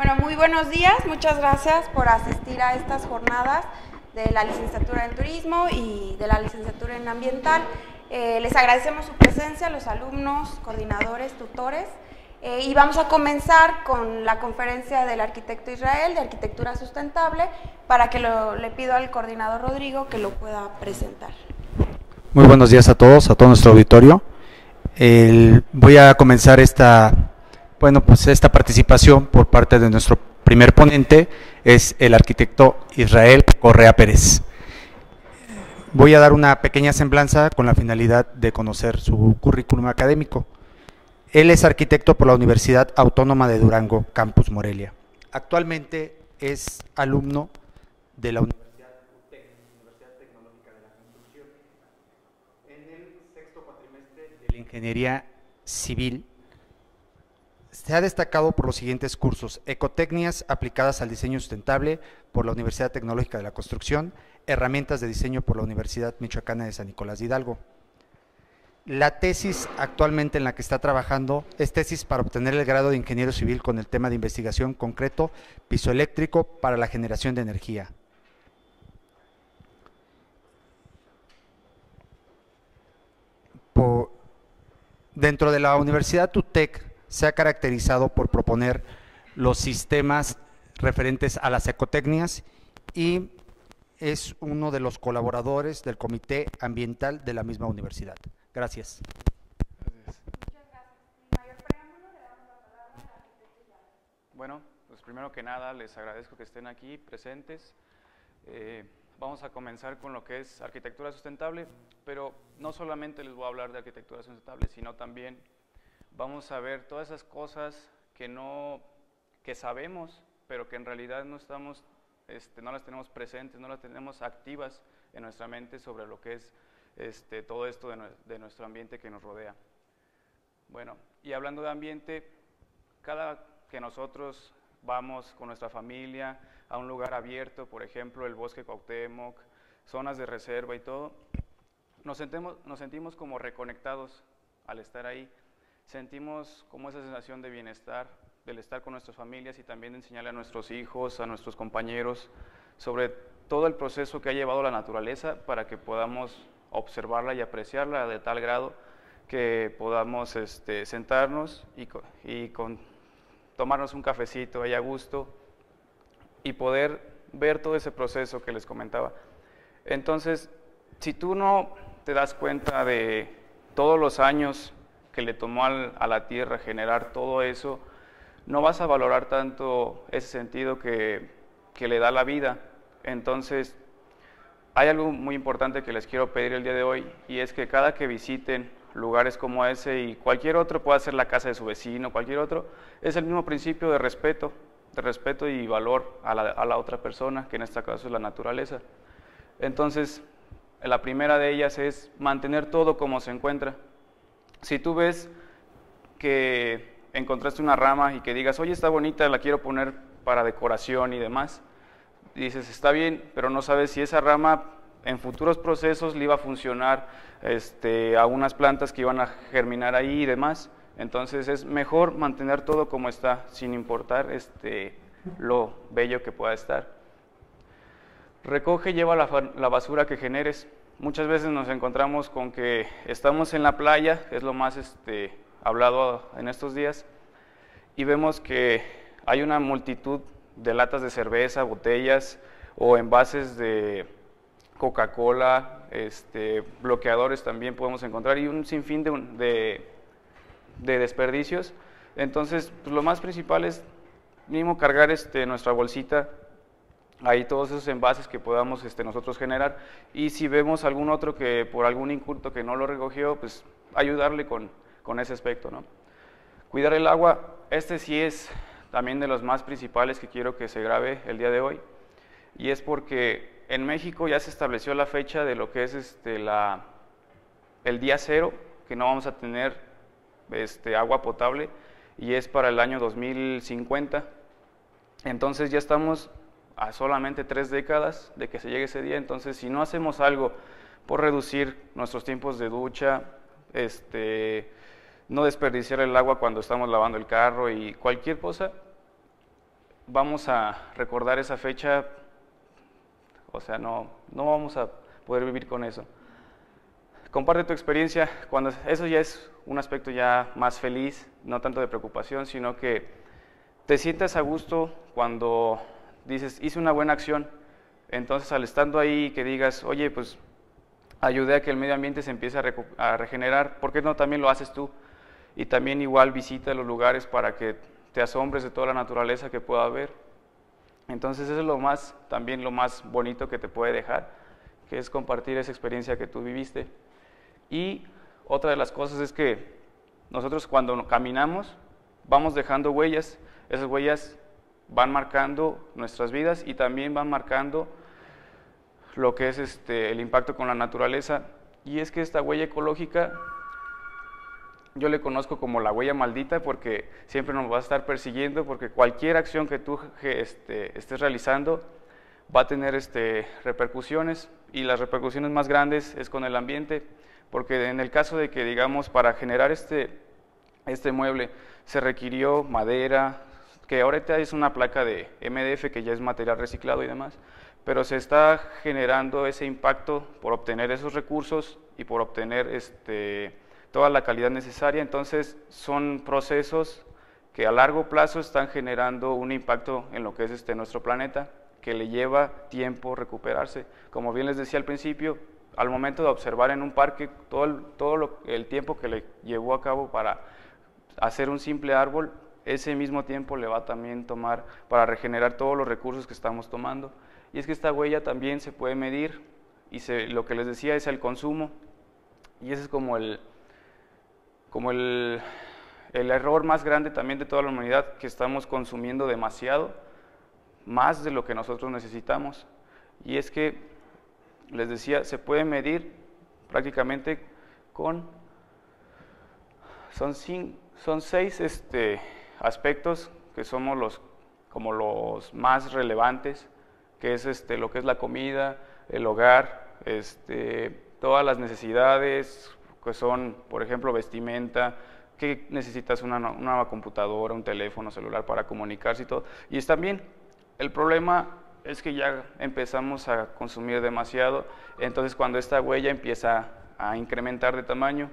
Bueno, muy buenos días, muchas gracias por asistir a estas jornadas de la licenciatura en Turismo y de la licenciatura en Ambiental. Les agradecemos su presencia, los alumnos, coordinadores, tutores, y vamos a comenzar con la conferencia del arquitecto Israel de Arquitectura Sustentable, para que le pido al coordinador Rodrigo que lo pueda presentar. Muy buenos días a todo nuestro auditorio. Voy a comenzar esta participación por parte de nuestro primer ponente, es el arquitecto Israel Correa Pérez. Voy a dar una pequeña semblanza con la finalidad de conocer su currículum académico. Él es arquitecto por la Universidad Autónoma de Durango, Campus Morelia. Actualmente es alumno de la Universidad Tecnológica de la Construcción en el sexto cuatrimestre de la Ingeniería Civil. Se ha destacado por los siguientes cursos: Ecotecnias aplicadas al diseño sustentable por la Universidad Tecnológica de la Construcción, Herramientas de diseño por la Universidad Michoacana de San Nicolás de Hidalgo. La tesis actualmente en la que está trabajando es tesis para obtener el grado de ingeniero civil con el tema de investigación concreto pisoeléctrico para la generación de energía. Dentro de la Universidad TUTEC se ha caracterizado por proponer los sistemas referentes a las ecotecnias y es uno de los colaboradores del Comité Ambiental de la misma universidad. Gracias. Muchas gracias. Sin mayor preámbulo, le damos la palabra al arquitecto Israel. Bueno, pues primero que nada les agradezco que estén aquí presentes. Vamos a comenzar con lo que es arquitectura sustentable, pero no solamente les voy a hablar de arquitectura sustentable, sino también vamos a ver todas esas cosas que sabemos, pero que en realidad no las tenemos presentes, no las tenemos activas en nuestra mente sobre lo que es todo esto de nuestro ambiente que nos rodea. Bueno, y hablando de ambiente, cada que nosotros vamos con nuestra familia a un lugar abierto, por ejemplo el Bosque Cuauhtémoc, zonas de reserva y todo, nos sentimos como reconectados al estar ahí. Sentimos como esa sensación de bienestar, del estar con nuestras familias y también de enseñarle a nuestros hijos, a nuestros compañeros, sobre todo el proceso que ha llevado la naturaleza para que podamos observarla y apreciarla de tal grado que podamos sentarnos y tomarnos un cafecito ahí a gusto y poder ver todo ese proceso que les comentaba. Entonces, si tú no te das cuenta de todos los años que le tomó a la Tierra generar todo eso, no vas a valorar tanto ese sentido que le da la vida. Entonces, hay algo muy importante que les quiero pedir el día de hoy, y es que cada que visiten lugares como ese y cualquier otro, puede ser la casa de su vecino, cualquier otro, es el mismo principio de respeto y valor a la otra persona, que en este caso es la naturaleza. Entonces, la primera de ellas es mantener todo como se encuentra. Si tú ves que encontraste una rama y que digas, oye, está bonita, la quiero poner para decoración y demás, dices, está bien, pero no sabes si esa rama en futuros procesos le iba a funcionar a unas plantas que iban a germinar ahí y demás. Entonces es mejor mantener todo como está, sin importar lo bello que pueda estar. Recoge y lleva la basura que generes. Muchas veces nos encontramos con que estamos en la playa, es lo más hablado en estos días, y vemos que hay una multitud de latas de cerveza, botellas o envases de Coca-Cola, bloqueadores también podemos encontrar, y un sinfín de desperdicios. Entonces, pues, lo más principal es mínimo cargar nuestra bolsita, ahí todos esos envases que podamos nosotros generar, y si vemos algún otro que por algún inculto que no lo recogió, pues ayudarle con ese aspecto, ¿no? Cuidar el agua, sí es también de los más principales que quiero que se grabe el día de hoy, y es porque en México ya se estableció la fecha de lo que es el día cero, que no vamos a tener agua potable, y es para el año 2050. Entonces ya estamos a solamente 3 décadas de que se llegue ese día. Entonces, si no hacemos algo por reducir nuestros tiempos de ducha, no desperdiciar el agua cuando estamos lavando el carro y cualquier cosa, vamos a recordar esa fecha, o sea, no vamos a poder vivir con eso. Comparte tu experiencia, cuando eso ya es un aspecto ya más feliz, no tanto de preocupación, sino que te sientas a gusto cuando dices, hice una buena acción. Entonces, al estando ahí, que digas, oye, pues ayudé a que el medio ambiente se empiece a regenerar, ¿por qué no también lo haces tú? Y también igual visita los lugares para que te asombres de toda la naturaleza que pueda haber. Entonces, eso es también lo más bonito que te puede dejar, que es compartir esa experiencia que tú viviste. Y otra de las cosas es que nosotros cuando caminamos vamos dejando huellas, esas huellas van marcando nuestras vidas y también van marcando lo que es el impacto con la naturaleza. Y es que esta huella ecológica yo le conozco como la huella maldita, porque siempre nos va a estar persiguiendo, porque cualquier acción que tú estés realizando va a tener repercusiones, y las repercusiones más grandes es con el ambiente, porque en el caso de que, digamos, para generar este mueble se requirió madera, que ahorita es una placa de MDF, que ya es material reciclado y demás, pero se está generando ese impacto por obtener esos recursos y por obtener toda la calidad necesaria. Entonces son procesos que a largo plazo están generando un impacto en lo que es nuestro planeta, que le lleva tiempo recuperarse. Como bien les decía al principio, al momento de observar en un parque todo el tiempo que le llevó a cabo para hacer un simple árbol, ese mismo tiempo le va a también tomar para regenerar todos los recursos que estamos tomando. Y es que esta huella también se puede medir, y lo que les decía es el consumo, y ese es como el error más grande también de toda la humanidad, que estamos consumiendo demasiado, más de lo que nosotros necesitamos. Y es que, les decía, se puede medir prácticamente son 6 aspectos que somos como los más relevantes, que es lo que es la comida, el hogar, todas las necesidades, que son, por ejemplo, vestimenta, que necesitas una nueva computadora, un teléfono celular para comunicarse y todo. Y está bien. El problema es que ya empezamos a consumir demasiado, entonces cuando esta huella empieza a incrementar de tamaño.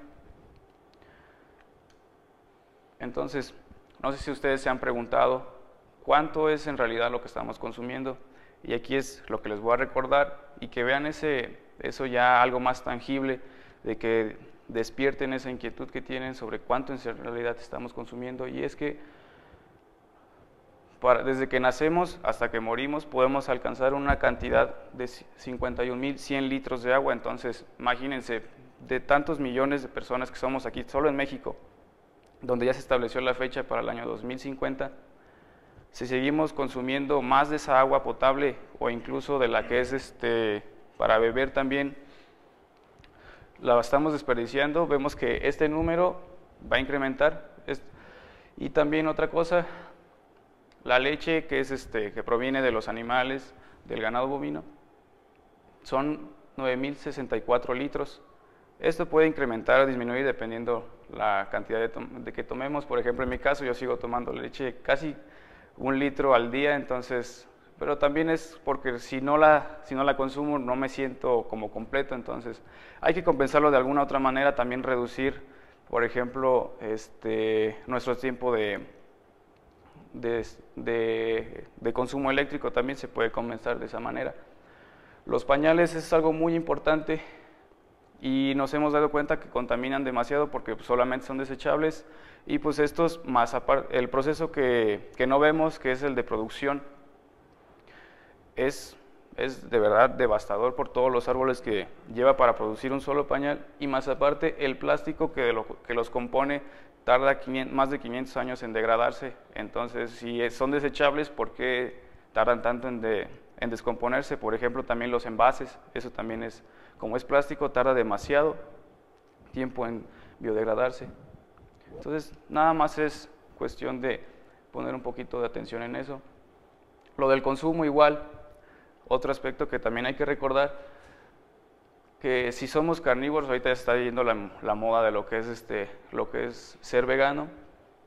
Entonces, no sé si ustedes se han preguntado cuánto es en realidad lo que estamos consumiendo, y aquí es lo que les voy a recordar, y que vean eso ya algo más tangible, de que despierten esa inquietud que tienen sobre cuánto en realidad estamos consumiendo. Y es que desde que nacemos hasta que morimos podemos alcanzar una cantidad de 51.100 litros de agua. Entonces, imagínense, de tantos millones de personas que somos aquí, solo en México, donde ya se estableció la fecha para el año 2050, si seguimos consumiendo más de esa agua potable, o incluso de la que es para beber también, la estamos desperdiciando. Vemos que este número va a incrementar. Y también otra cosa, la leche que es que proviene de los animales, del ganado bovino, son 9.064 litros. Esto puede incrementar o disminuir dependiendo la cantidad de que tomemos. Por ejemplo, en mi caso yo sigo tomando leche casi 1 litro al día, entonces, pero también es porque si no la consumo no me siento como completo. Entonces hay que compensarlo de alguna otra manera, también reducir, por ejemplo, nuestro tiempo de consumo eléctrico también se puede compensar de esa manera. Los pañales es algo muy importante, y nos hemos dado cuenta que contaminan demasiado porque solamente son desechables, y pues estos, más aparte, el proceso que no vemos, que es el de producción, es de verdad devastador por todos los árboles que lleva para producir un solo pañal, y más aparte el plástico que los compone tarda más de 500 años en degradarse. Entonces, si son desechables, ¿por qué tardan tanto en descomponerse? Por ejemplo, también los envases, eso también es, como es plástico, tarda demasiado tiempo en biodegradarse. Entonces, nada más es cuestión de poner un poquito de atención en eso. Lo del consumo igual, otro aspecto que también hay que recordar, que si somos carnívoros, ahorita está yendo la moda de lo que es ser vegano,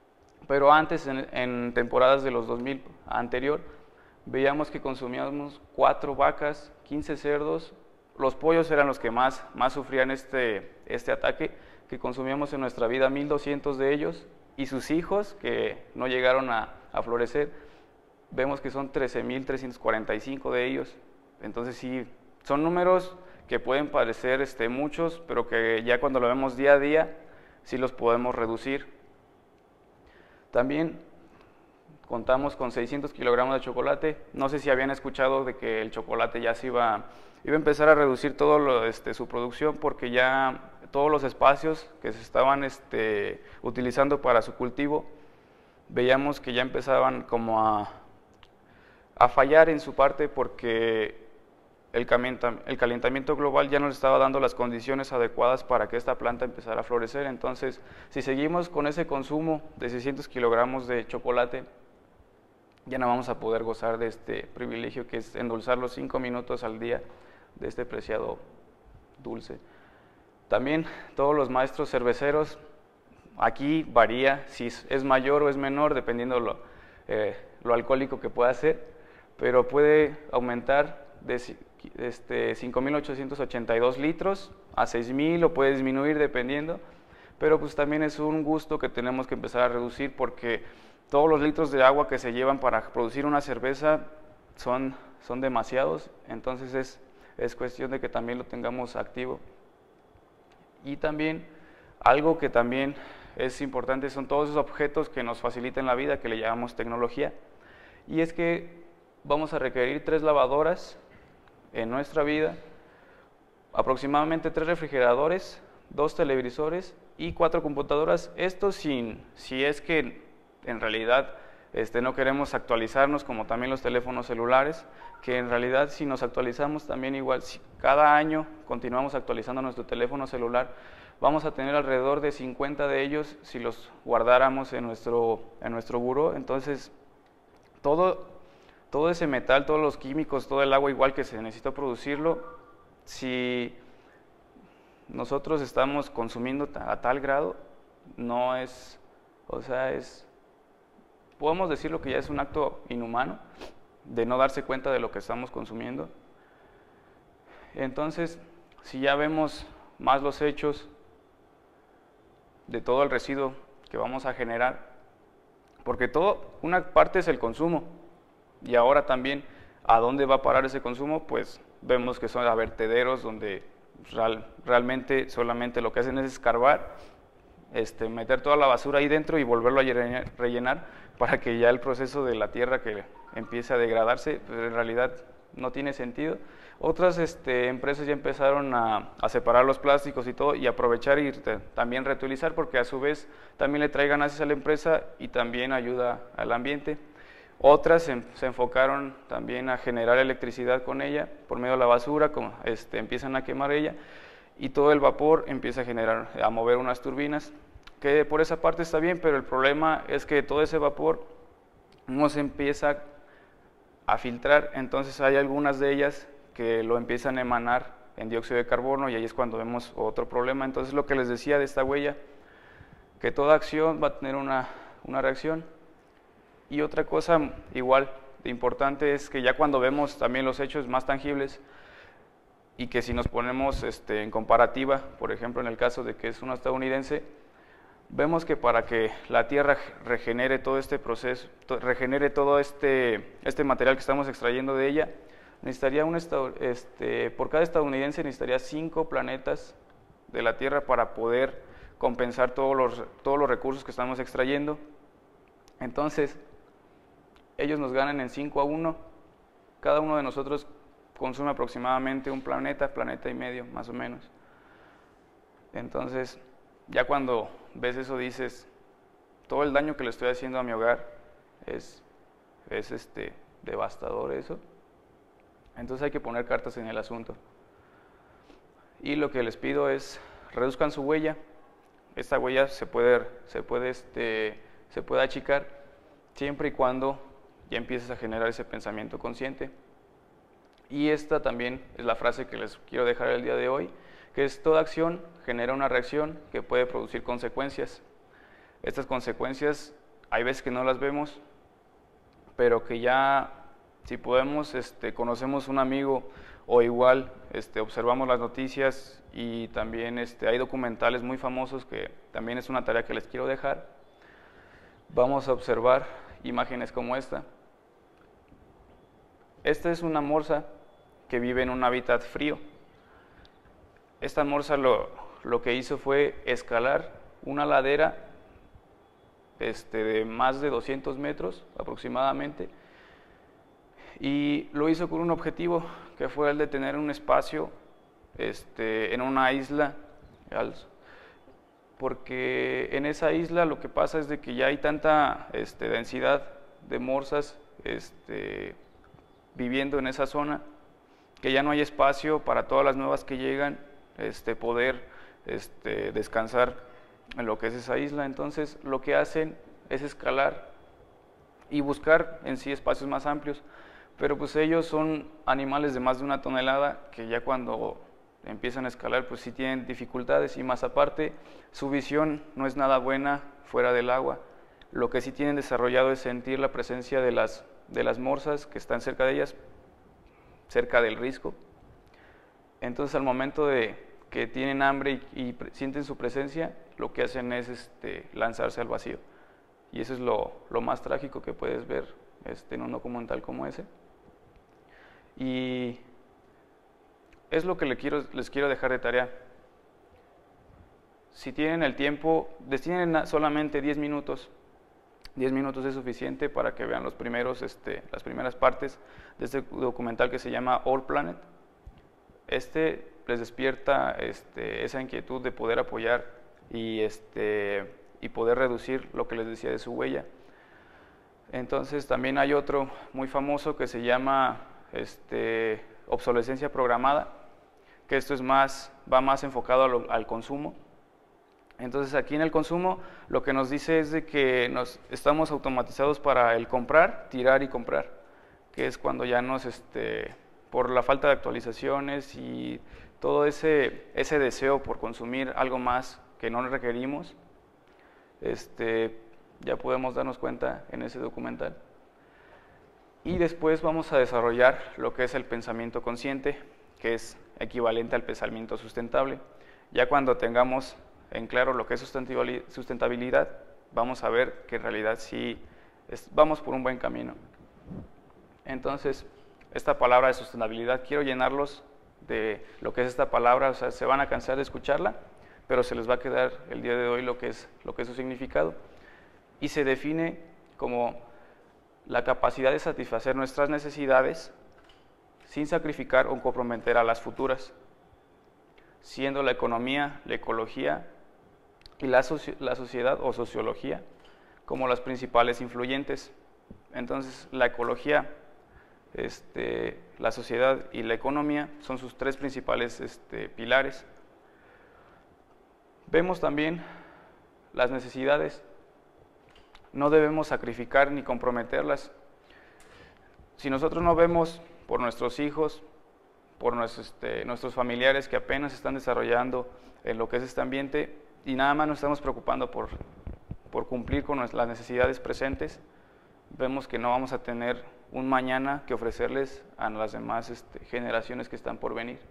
Pero antes, en temporadas de los 2000 anterior, veíamos que consumíamos 4 vacas, 15 cerdos, los pollos eran los que más sufrían este ataque, que consumíamos en nuestra vida 1200 de ellos, y sus hijos, que no llegaron a florecer, vemos que son 13.345 de ellos. Entonces sí, son números que pueden parecer muchos, pero que ya cuando lo vemos día a día, sí los podemos reducir. También contamos con 600 kilogramos de chocolate. No sé si habían escuchado de que el chocolate ya se iba a empezar a reducir todo su producción, porque ya todos los espacios que se estaban utilizando para su cultivo, veíamos que ya empezaban como a fallar en su parte, porque el calentamiento global ya nos estaba dando las condiciones adecuadas para que esta planta empezara a florecer. Entonces, si seguimos con ese consumo de 600 kilogramos de chocolate, ya no vamos a poder gozar de este privilegio que es endulzar los 5 minutos al día de este preciado dulce. También todos los maestros cerveceros, aquí varía si es mayor o es menor, dependiendo lo alcohólico que pueda ser, pero puede aumentar de 5.882 litros a 6.000, o puede disminuir dependiendo, pero pues también es un gusto que tenemos que empezar a reducir, porque todos los litros de agua que se llevan para producir una cerveza son demasiados. Entonces es cuestión de que también lo tengamos activo. Y también algo que también es importante son todos esos objetos que nos facilitan la vida, que le llamamos tecnología, y es que vamos a requerir 3 lavadoras en nuestra vida, aproximadamente 3 refrigeradores, 2 televisores y 4 computadoras. Esto si es que en realidad no queremos actualizarnos, como también los teléfonos celulares, que en realidad si nos actualizamos también igual, si cada año continuamos actualizando nuestro teléfono celular, vamos a tener alrededor de 50 de ellos si los guardáramos en nuestro buró. Entonces todo ese metal, todos los químicos, todo el agua igual que se necesita producirlo, si nosotros estamos consumiendo a tal grado, no es, podemos decirlo que ya es un acto inhumano de no darse cuenta de lo que estamos consumiendo. Entonces, si ya vemos más los hechos de todo el residuo que vamos a generar, porque una parte es el consumo, y ahora también, ¿a dónde va a parar ese consumo? Pues vemos que son vertederos donde realmente solamente lo que hacen es escarbar, meter toda la basura ahí dentro y volverlo a rellenar para que ya el proceso de la tierra que empiece a degradarse, pues en realidad no tiene sentido. Otras empresas ya empezaron a separar los plásticos y todo, y aprovechar y también reutilizar, porque a su vez también le trae ganancias a la empresa y también ayuda al ambiente. Otras se enfocaron también a generar electricidad con ella por medio de la basura, como empiezan a quemar ella, y todo el vapor empieza a mover unas turbinas, que por esa parte está bien, pero el problema es que todo ese vapor no se empieza a filtrar. Entonces hay algunas de ellas que lo empiezan a emanar en dióxido de carbono, y ahí es cuando vemos otro problema. Entonces, lo que les decía de esta huella, que toda acción va a tener una reacción. Y otra cosa igual de importante es que ya cuando vemos también los hechos más tangibles, y que si nos ponemos en comparativa, por ejemplo en el caso de que es una estadounidense, vemos que para que la tierra regenere todo este proceso, regenere todo este material que estamos extrayendo de ella, necesitaría por cada estadounidense necesitaría 5 planetas de la Tierra para poder compensar todos los recursos que estamos extrayendo. Entonces, ellos nos ganan en 5-1, cada uno de nosotros consume aproximadamente un planeta y medio, más o menos. Entonces, ya cuando ves eso dices, todo el daño que le estoy haciendo a mi hogar es devastador eso. Entonces hay que poner cartas en el asunto. Y lo que les pido es, reduzcan su huella. Esta huella se puede achicar siempre y cuando ya empieces a generar ese pensamiento consciente. Y esta también es la frase que les quiero dejar el día de hoy, que es: toda acción genera una reacción que puede producir consecuencias. Estas consecuencias hay veces que no las vemos, pero que ya, si podemos, conocemos un amigo o igual observamos las noticias y también hay documentales muy famosos que también es una tarea que les quiero dejar. Vamos a observar imágenes como esta. Esta es una morsa que vive en un hábitat frío. Esta morsa lo que hizo fue escalar una ladera de más de 200 metros aproximadamente, y lo hizo con un objetivo que fue el de tener un espacio en una isla, porque en esa isla lo que pasa es de que ya hay tanta densidad de morsas viviendo en esa zona, que ya no hay espacio para todas las nuevas que llegan poder descansar en lo que es esa isla. Entonces lo que hacen es escalar y buscar en sí espacios más amplios, pero pues ellos son animales de más de 1 tonelada que ya cuando empiezan a escalar pues sí tienen dificultades, y más aparte su visión no es nada buena fuera del agua. Lo que sí tienen desarrollado es sentir la presencia de las morsas que están cerca de ellas, cerca del risco. Entonces al momento de que tienen hambre y sienten su presencia, lo que hacen es lanzarse al vacío. Y eso es lo más trágico que puedes ver en un documental como ese. Y es lo que les quiero dejar de tarea. Si tienen el tiempo, destinen solamente 10 minutos. 10 minutos es suficiente para que vean las primeras partes de este documental que se llama All Planet. Les despierta esa inquietud de poder apoyar y poder reducir lo que les decía de su huella. Entonces también hay otro muy famoso que se llama obsolescencia programada, que esto va más enfocado al consumo. Entonces aquí en el consumo lo que nos dice es de que estamos automatizados para el comprar, tirar y comprar, que es cuando ya por la falta de actualizaciones y todo ese deseo por consumir algo más que no requerimos, ya podemos darnos cuenta en ese documental. Y después vamos a desarrollar lo que es el pensamiento consciente, que es equivalente al pensamiento sustentable. Ya cuando tengamos en claro lo que es sustentabilidad, vamos a ver que en realidad sí vamos por un buen camino. Entonces, esta palabra de sustentabilidad, quiero llenarlos de lo que es esta palabra, o sea, se van a cansar de escucharla, pero se les va a quedar el día de hoy lo que es su significado. Y se define como la capacidad de satisfacer nuestras necesidades sin sacrificar o comprometer a las futuras, siendo la economía, la ecología y la sociedad o sociología como las principales influyentes. Entonces, la ecología, la sociedad y la economía son sus tres principales pilares. Vemos también las necesidades. No debemos sacrificar ni comprometerlas. Si nosotros no vemos por nuestros hijos, por nuestros familiares que apenas están desarrollando en lo que es este ambiente, y nada más nos estamos preocupando por cumplir con las necesidades presentes, vemos que no vamos a tener un mañana que ofrecerles a las demás generaciones que están por venir.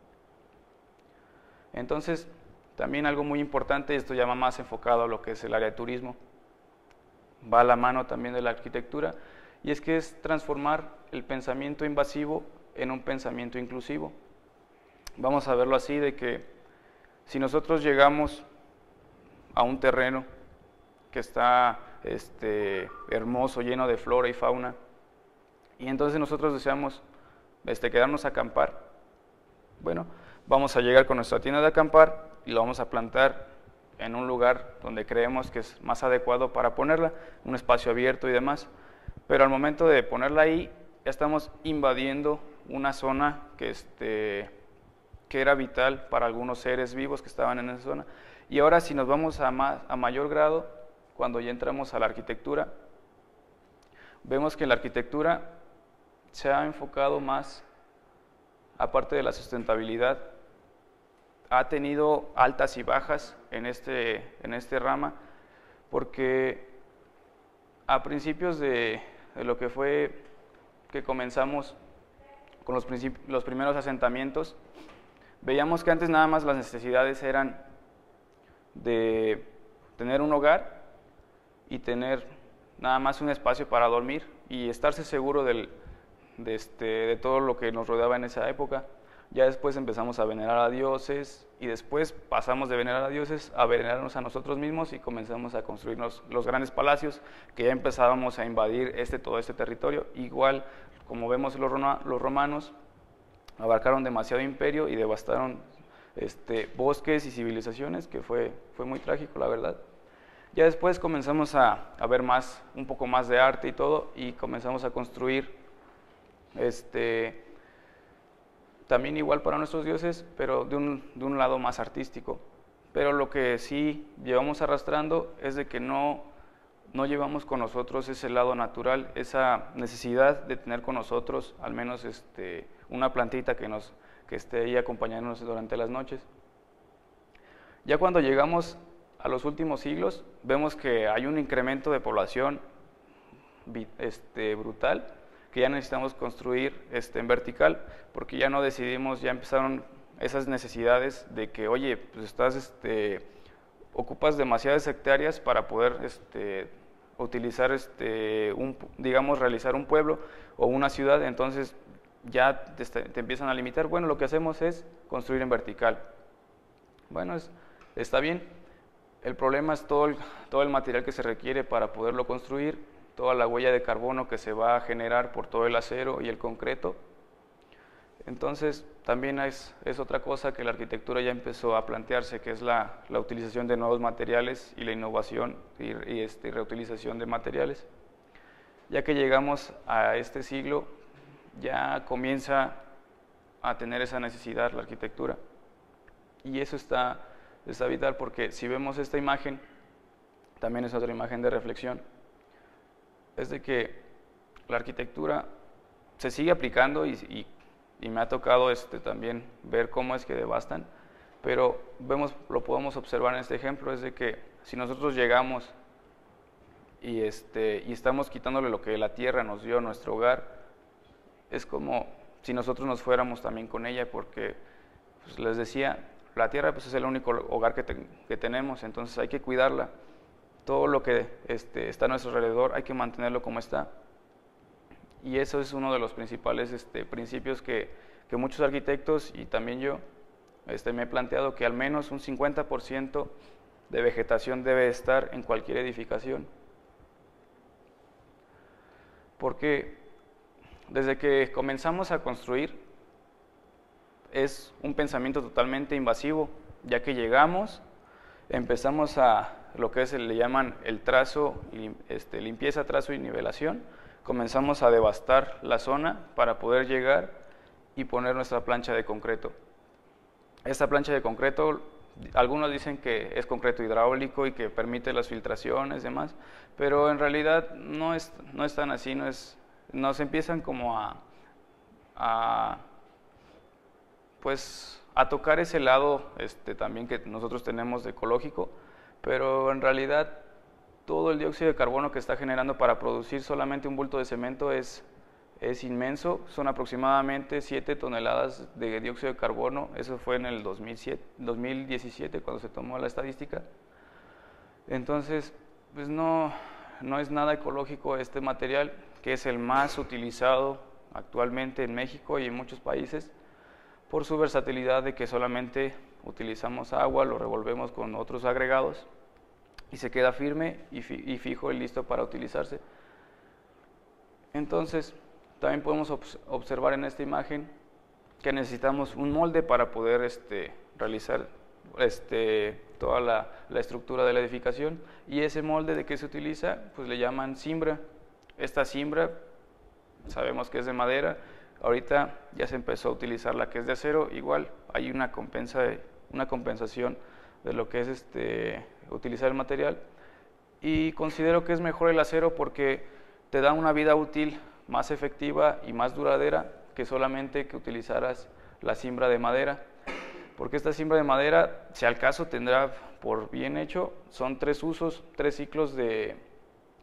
Entonces, también algo muy importante, esto ya va más enfocado a lo que es el área de turismo, va a la mano también de la arquitectura, y es que es transformar el pensamiento invasivo en un pensamiento inclusivo. Vamos a verlo así, de que si nosotros llegamos a un terreno que está hermoso, lleno de flora y fauna, y entonces nosotros deseamos quedarnos a acampar, bueno, vamos a llegar con nuestra tienda de acampar y lo vamos a plantar en un lugar donde creemos que es más adecuado para ponerla, un espacio abierto y demás, pero al momento de ponerla ahí, ya estamos invadiendo una zona que era vital para algunos seres vivos que estaban en esa zona. Y ahora si nos vamos a mayor grado, cuando ya entramos a la arquitectura, vemos que la arquitectura se ha enfocado más, aparte de la sustentabilidad, ha tenido altas y bajas en este rama, porque a principios de lo que fue que comenzamos con los primeros asentamientos, veíamos que antes nada más las necesidades eran de tener un hogar y tener nada más un espacio para dormir y estarse seguro de todo lo que nos rodeaba en esa época. Ya después empezamos a venerar a dioses y después pasamos de venerar a dioses a venerarnos a nosotros mismos y comenzamos a construirnos los grandes palacios, que ya empezábamos a invadir todo este territorio. Igual, como vemos, los romanos abarcaron demasiado imperio y devastaron bosques y civilizaciones, que fue muy trágico, la verdad. Ya después comenzamos a ver un poco más de arte y todo, y comenzamos a construir también igual para nuestros dioses, pero de un lado más artístico. Pero lo que sí llevamos arrastrando es de que no llevamos con nosotros ese lado natural, esa necesidad de tener con nosotros al menos una plantita que esté ahí acompañándonos durante las noches. Ya cuando llegamos a los últimos siglos, vemos que hay un incremento de población brutal, que ya necesitamos construir en vertical, porque ya no decidimos, ya empezaron esas necesidades de que, oye, pues ocupas demasiadas hectáreas para poder utilizar, digamos, realizar un pueblo o una ciudad, entonces ya te empiezan a limitar. Bueno, lo que hacemos es construir en vertical. Bueno, está bien. El problema es todo el material que se requiere para poderlo construir, toda la huella de carbono que se va a generar por todo el acero y el concreto. Entonces, también es otra cosa que la arquitectura ya empezó a plantearse, que es la utilización de nuevos materiales y la innovación y reutilización de materiales. Ya que llegamos a este siglo, ya comienza a tener esa necesidad la arquitectura. Y eso está vital, porque si vemos esta imagen, también es otra imagen de reflexión. Es de que la arquitectura se sigue aplicando y me ha tocado también ver cómo es que devastan, pero lo podemos observar en este ejemplo, es de que si nosotros llegamos y estamos quitándole lo que la tierra nos dio, nuestro hogar, es como si nosotros nos fuéramos también con ella, porque pues, les decía, la tierra pues, es el único hogar que tenemos, entonces hay que cuidarla. Todo lo que está a nuestro alrededor hay que mantenerlo como está. Y eso es uno de los principales principios que muchos arquitectos y también yo me he planteado, que al menos un 50% de vegetación debe estar en cualquier edificación. Porque desde que comenzamos a construir es un pensamiento totalmente invasivo, ya que llegamos, empezamos a lo que le llaman el trazo, limpieza, trazo y nivelación. Comenzamos a devastar la zona para poder llegar y poner nuestra plancha de concreto. Esta plancha de concreto, algunos dicen que es concreto hidráulico y que permite las filtraciones y demás, pero en realidad no es tan así, nos empiezan como a tocar ese lado también que nosotros tenemos de ecológico, pero en realidad todo el dióxido de carbono que está generando para producir solamente un bulto de cemento es inmenso. Son aproximadamente 7 toneladas de dióxido de carbono. Eso fue en el 2017 cuando se tomó la estadística. Entonces, pues no es nada ecológico este material, que es el más utilizado actualmente en México y en muchos países, por su versatilidad de que solamente utilizamos agua, lo revolvemos con otros agregados y se queda firme y fijo y listo para utilizarse. Entonces, también podemos observar en esta imagen que necesitamos un molde para poder realizar toda la estructura de la edificación, y ese molde, ¿de qué se utiliza? Pues le llaman cimbra. Esta cimbra sabemos que es de madera. Ahorita ya se empezó a utilizar la que es de acero. Igual hay una compensación de lo que es utilizar el material, y considero que es mejor el acero porque te da una vida útil más efectiva y más duradera que solamente que utilizaras la cimbra de madera, porque esta cimbra de madera, si al caso tendrá por bien hecho, son 3 usos, 3 ciclos de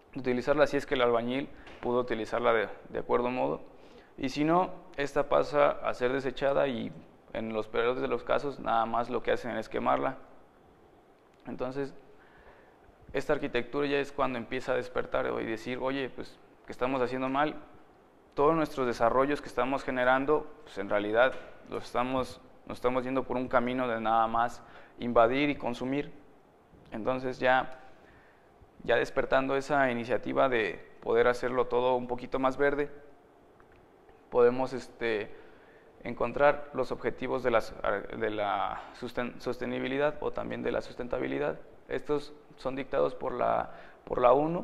utilizarla si es que el albañil pudo utilizarla de acuerdo modo, y si no, esta pasa a ser desechada y en los peores de los casos nada más lo que hacen es quemarla. Entonces, esta arquitectura ya es cuando empieza a despertar y decir, oye, pues, ¿qué estamos haciendo mal? Todos nuestros desarrollos que estamos generando, pues en realidad nos estamos yendo por un camino de nada más invadir y consumir. Entonces ya despertando esa iniciativa de poder hacerlo todo un poquito más verde, podemos encontrar los objetivos de la sostenibilidad o también de la sustentabilidad. Estos son dictados por la ONU,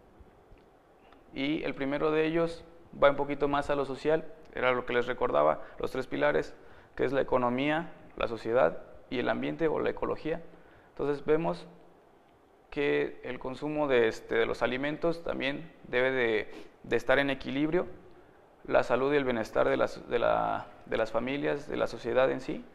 y el primero de ellos va un poquito más a lo social, era lo que les recordaba, los 3 pilares, que es la economía, la sociedad y el ambiente o la ecología. Entonces vemos que el consumo de los alimentos también debe de estar en equilibrio, la salud y el bienestar de las familias, de la sociedad en sí,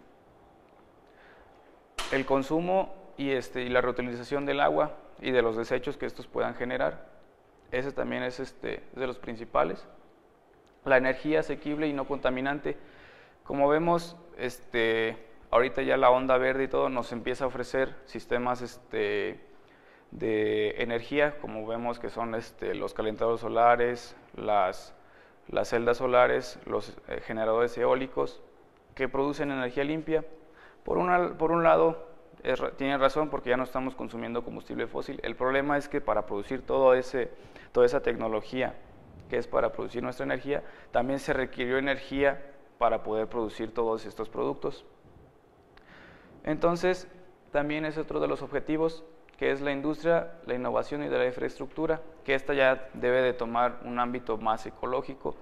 el consumo y la reutilización del agua y de los desechos que estos puedan generar. Ese también es de los principales. La energía asequible y no contaminante. Como vemos, ahorita ya la onda verde y todo nos empieza a ofrecer sistemas de energía, como vemos que son los calentadores solares, las celdas solares, los generadores eólicos, que producen energía limpia. Por un lado, tiene razón porque ya no estamos consumiendo combustible fósil. El problema es que para producir toda esa tecnología que es para producir nuestra energía, también se requirió energía para poder producir todos estos productos. Entonces, también es otro de los objetivos, que es la industria, la innovación y de la infraestructura, que esta ya debe de tomar un ámbito más ecológico.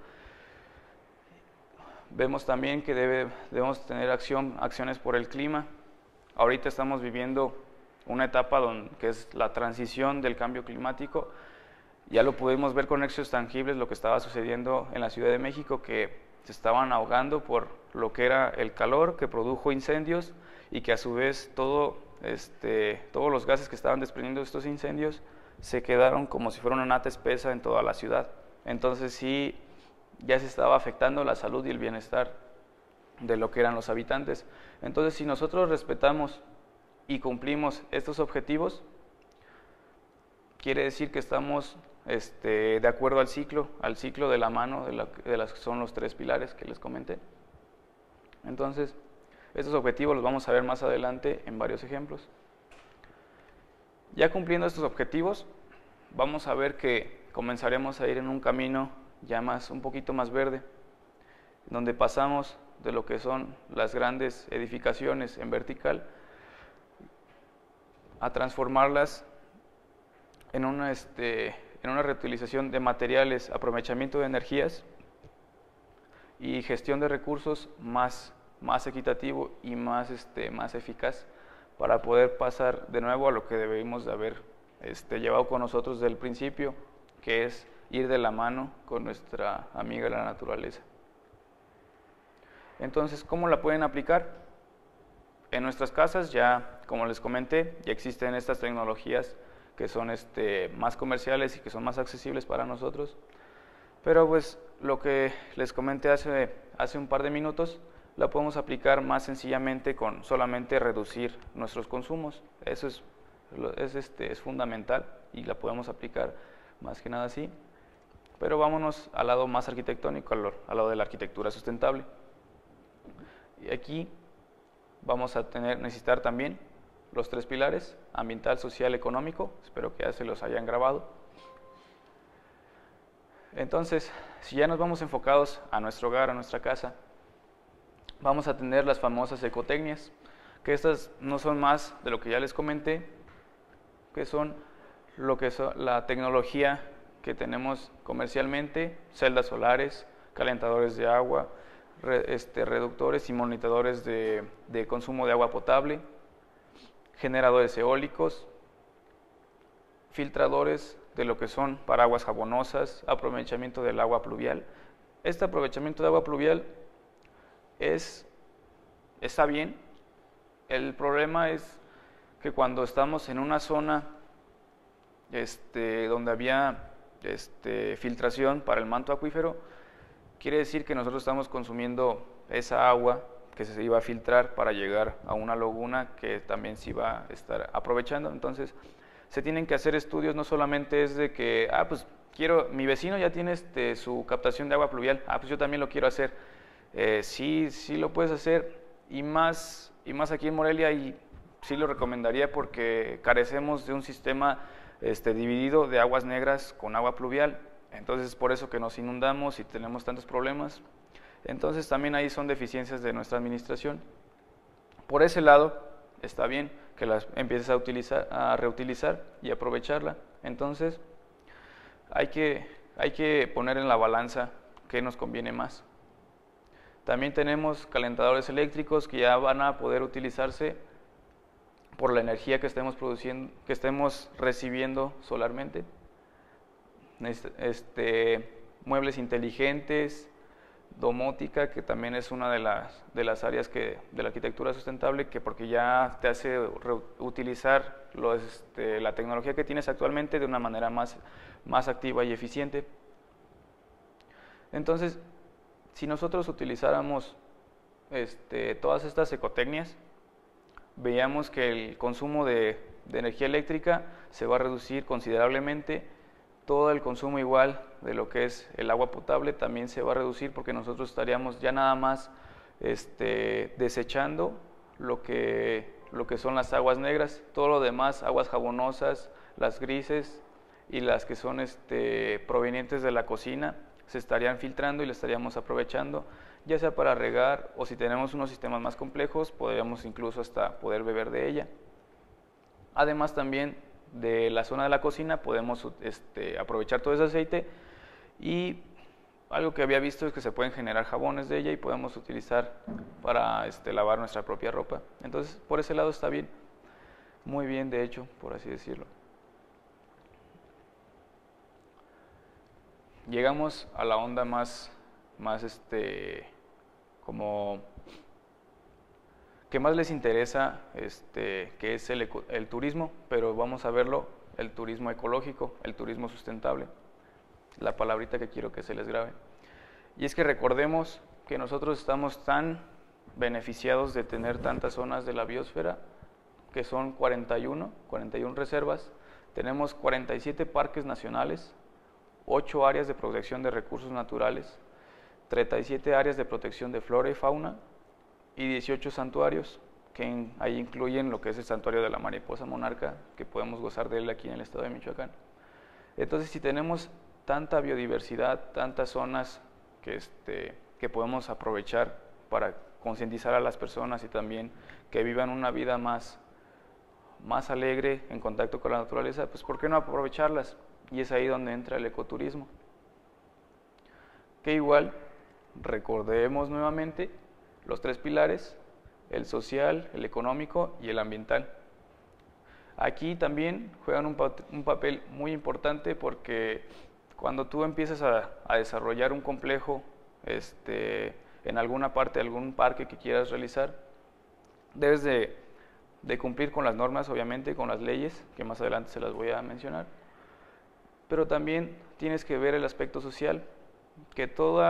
Vemos también que debemos tener acciones por el clima. Ahorita estamos viviendo una etapa que es la transición del cambio climático. Ya lo pudimos ver con hechos tangibles, lo que estaba sucediendo en la Ciudad de México, que se estaban ahogando por lo que era el calor que produjo incendios, y que a su vez todos los gases que estaban desprendiendo estos incendios se quedaron como si fuera una nata espesa en toda la ciudad. Entonces sí, ya se estaba afectando la salud y el bienestar de lo que eran los habitantes. Entonces, si nosotros respetamos y cumplimos estos objetivos, quiere decir que estamos de acuerdo al ciclo de la mano de las que son los 3 pilares que les comenté. Entonces, estos objetivos los vamos a ver más adelante en varios ejemplos. Ya cumpliendo estos objetivos, vamos a ver que comenzaremos a ir en un camino ya un poquito más verde, donde pasamos de lo que son las grandes edificaciones en vertical a transformarlas en una reutilización de materiales, aprovechamiento de energías y gestión de recursos más equitativo y más eficaz, para poder pasar de nuevo a lo que debemos de haber llevado con nosotros desde el principio, que es ir de la mano con nuestra amiga la naturaleza. Entonces, ¿cómo la pueden aplicar? En nuestras casas ya, como les comenté, ya existen estas tecnologías que son más comerciales y que son más accesibles para nosotros, pero pues lo que les comenté hace un par de minutos, la podemos aplicar más sencillamente con solamente reducir nuestros consumos. Eso es fundamental y la podemos aplicar más que nada así. Pero vámonos al lado más arquitectónico, al lado de la arquitectura sustentable. Y aquí vamos a necesitar también los 3 pilares: ambiental, social, económico. Espero que ya se los hayan grabado. Entonces, si ya nos vamos enfocados a nuestro hogar, a nuestra casa, vamos a tener las famosas ecotecnias, que estas no son más de lo que ya les comenté, que son la tecnología que tenemos comercialmente: celdas solares, calentadores de agua, reductores y monitores de consumo de agua potable, generadores eólicos, filtradores de lo que son paraguas jabonosas, aprovechamiento del agua pluvial. Este aprovechamiento de agua pluvial está bien. El problema es que cuando estamos en una zona donde había filtración para el manto acuífero, quiere decir que nosotros estamos consumiendo esa agua que se iba a filtrar para llegar a una laguna que también se iba a estar aprovechando. Entonces, se tienen que hacer estudios, no solamente es de que, pues mi vecino ya tiene su captación de agua pluvial, pues yo también lo quiero hacer. Sí lo puedes hacer, y más aquí en Morelia, y sí lo recomendaría porque carecemos de un sistema dividido de aguas negras con agua pluvial. Entonces es por eso que nos inundamos y tenemos tantos problemas. Entonces también ahí son deficiencias de nuestra administración. Por ese lado está bien que las empieces a reutilizar y aprovecharla. Entonces hay que poner en la balanza qué nos conviene más. También tenemos calentadores eléctricos que ya van a poder utilizarse por la energía que estemos produciendo, que estemos recibiendo solarmente. Muebles inteligentes, domótica, que también es una de las áreas de la arquitectura sustentable, que porque ya te hace utilizar la tecnología que tienes actualmente de una manera más activa y eficiente. Entonces, si nosotros utilizáramos todas estas ecotecnias, veíamos que el consumo de energía eléctrica se va a reducir considerablemente. Todo el consumo igual de lo que es el agua potable también se va a reducir, porque nosotros estaríamos ya nada más desechando lo que son las aguas negras. Todo lo demás, aguas jabonosas, las grises y las que son provenientes de la cocina, se estarían filtrando y las estaríamos aprovechando, ya sea para regar, o si tenemos unos sistemas más complejos, podríamos incluso hasta poder beber de ella. Además también de la zona de la cocina podemos aprovechar todo ese aceite, y algo que había visto es que se pueden generar jabones de ella y podemos utilizar para lavar nuestra propia ropa. Entonces por ese lado está bien, muy bien de hecho, por así decirlo. Llegamos a la onda más como que más les interesa, que es el turismo, pero vamos a verlo, el turismo ecológico, el turismo sustentable, la palabrita que quiero que se les grabe. Y es que recordemos que nosotros estamos tan beneficiados de tener tantas zonas de la biosfera, que son 41 reservas, tenemos 47 parques nacionales, 8 áreas de protección de recursos naturales, 37 áreas de protección de flora y fauna, y 18 santuarios, que ahí incluyen lo que es el santuario de la mariposa monarca, que podemos gozar de él aquí en el estado de Michoacán. Entonces, si tenemos tanta biodiversidad, tantas zonas que podemos aprovechar para concientizar a las personas y también que vivan una vida más alegre en contacto con la naturaleza, pues ¿por qué no aprovecharlas? Y es ahí donde entra el ecoturismo. Que igual, recordemos nuevamente los 3 pilares: el social, el económico y el ambiental. Aquí también juegan un papel muy importante, porque cuando tú empiezas a desarrollar un complejo en alguna parte, algún parque que quieras realizar, debes de cumplir con las normas, obviamente, con las leyes, que más adelante se las voy a mencionar, pero también tienes que ver el aspecto social, que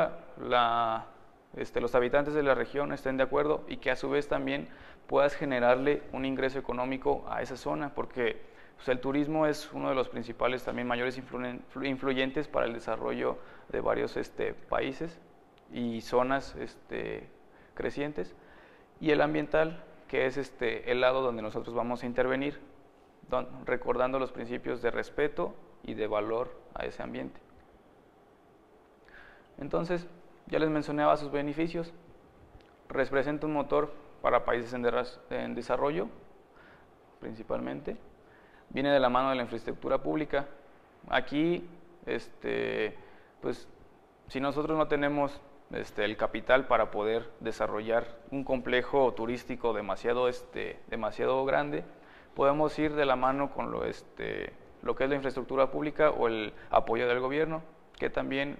los habitantes de la región estén de acuerdo, y que a su vez también puedas generarle un ingreso económico a esa zona, porque pues, el turismo es uno de los principales, también mayores influyentes para el desarrollo de varios países y zonas crecientes. Y el ambiental, que es el lado donde nosotros vamos a intervenir, recordando los principios de respeto y de valor a ese ambiente. Entonces, ya les mencionaba sus beneficios. Representa un motor para países en desarrollo, principalmente. Viene de la mano de la infraestructura pública. Aquí, pues, si nosotros no tenemos el capital para poder desarrollar un complejo turístico demasiado grande, podemos ir de la mano con lo que es la infraestructura pública o el apoyo del gobierno, que también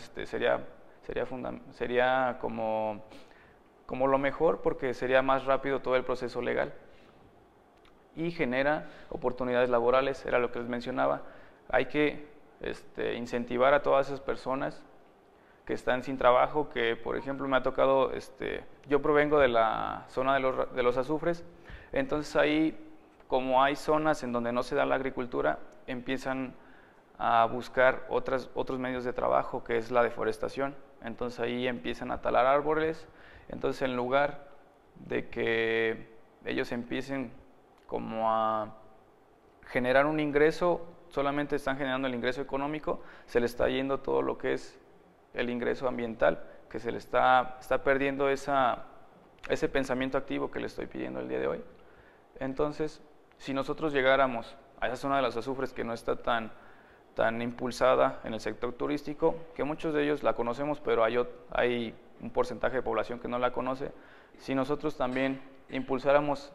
sería como lo mejor, porque sería más rápido todo el proceso legal y genera oportunidades laborales. Era lo que les mencionaba, hay que incentivar a todas esas personas que están sin trabajo, que por ejemplo me ha tocado, yo provengo de la zona de los azufres, entonces ahí, como hay zonas en donde no se da la agricultura, empiezan a buscar otros medios de trabajo, que es la deforestación. Entonces ahí empiezan a talar árboles. Entonces, en lugar de que ellos empiecen como a generar un ingreso, solamente están generando el ingreso económico, se le está yendo todo lo que es el ingreso ambiental, que se le está perdiendo ese pensamiento activo que le estoy pidiendo el día de hoy. Entonces, si nosotros llegáramos a esa zona de los azufres que no está tan impulsada en el sector turístico, que muchos de ellos la conocemos, pero hay un porcentaje de población que no la conoce, si nosotros también impulsáramos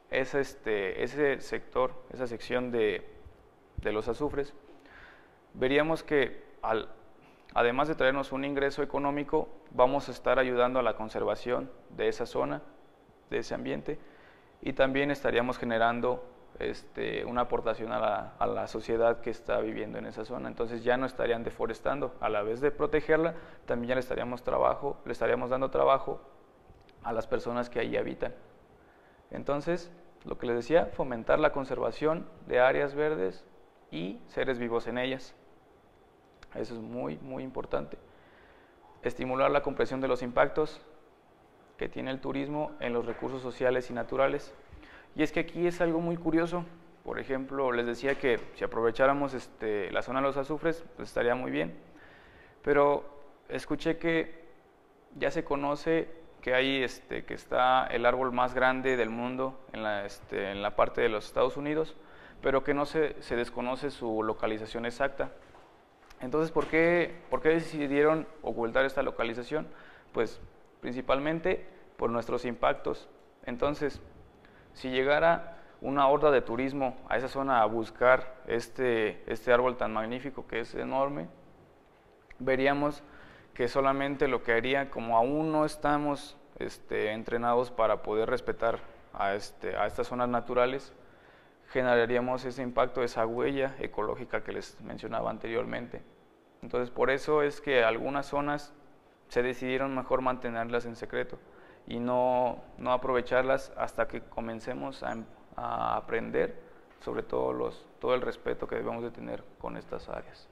ese sector, esa sección de los azufres, veríamos que además de traernos un ingreso económico, vamos a estar ayudando a la conservación de esa zona, de ese ambiente, y también estaríamos generando una aportación a la sociedad que está viviendo en esa zona. Entonces ya no estarían deforestando, a la vez de protegerla, también ya le estaríamos dando trabajo a las personas que ahí habitan. Entonces, lo que les decía, fomentar la conservación de áreas verdes y seres vivos en ellas. Eso es muy, muy importante. Estimular la comprensión de los impactos que tiene el turismo en los recursos sociales y naturales. Y es que aquí es algo muy curioso. Por ejemplo, les decía que si aprovecháramos la zona de los azufres, pues estaría muy bien. Pero escuché que ya se conoce que hay que está el árbol más grande del mundo en la parte de los Estados Unidos, pero que no se desconoce su localización exacta. Entonces, ¿por qué decidieron ocultar esta localización? Pues principalmente por nuestros impactos. Entonces, si llegara una horda de turismo a esa zona a buscar este árbol tan magnífico que es enorme, veríamos que solamente lo que haría, como aún no estamos entrenados para poder respetar a estas zonas naturales, generaríamos ese impacto, esa huella ecológica que les mencionaba anteriormente. Entonces, por eso es que algunas zonas se decidieron mejor mantenerlas en secreto y no aprovecharlas hasta que comencemos a aprender sobre todo el respeto que debemos de tener con estas áreas.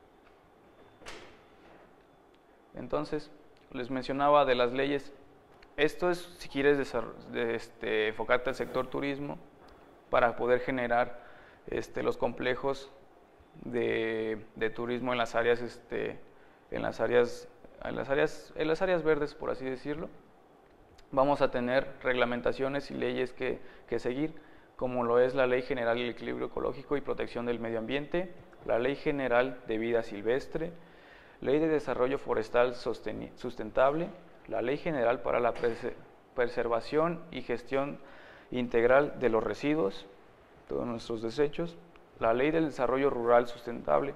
Entonces, les mencionaba de las leyes. Esto es si quieres enfocarte al sector turismo para poder generar los complejos de turismo en las áreas verdes, por así decirlo. Vamos a tener reglamentaciones y leyes que seguir, como lo es la Ley General del Equilibrio Ecológico y Protección del Medio Ambiente, la Ley General de Vida Silvestre, Ley de Desarrollo Forestal Sustentable, la Ley General para la Preservación y Gestión Integral de los Residuos, todos nuestros desechos, la Ley del Desarrollo Rural Sustentable.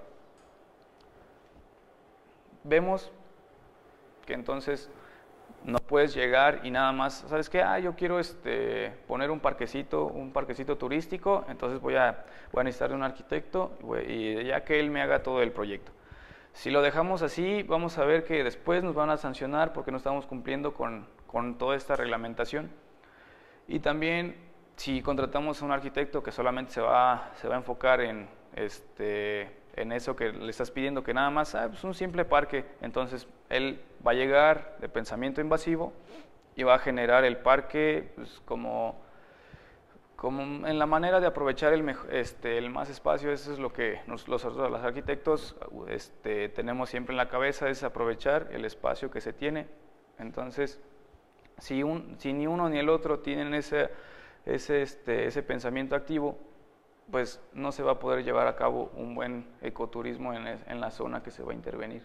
Vemos que entonces no puedes llegar y nada más, ¿sabes qué? Yo quiero poner un parquecito turístico, entonces voy a necesitar de un arquitecto y ya que él me haga todo el proyecto. Si lo dejamos así, vamos a ver que después nos van a sancionar porque no estamos cumpliendo con toda esta reglamentación. Y también, si contratamos a un arquitecto que solamente se va a enfocar en eso que le estás pidiendo, que nada más, pues un simple parque, entonces él va a llegar de pensamiento invasivo y va a generar el parque pues, como en la manera de aprovechar el más espacio. Eso es lo que los arquitectos tenemos siempre en la cabeza, es aprovechar el espacio que se tiene. Entonces, si ni uno ni el otro tienen ese pensamiento activo, pues no se va a poder llevar a cabo un buen ecoturismo en la zona que se va a intervenir.